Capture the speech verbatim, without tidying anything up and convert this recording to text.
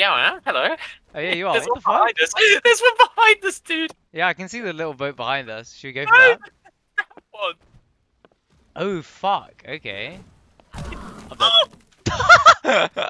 Yeah, I am. Hello. Oh yeah, you are. There's What one the fuck? behind us. There's one behind us, dude. Yeah, I can see the little boat behind us. Should we go for No, that? that one. Oh fuck. Okay. I'm Oh, dead.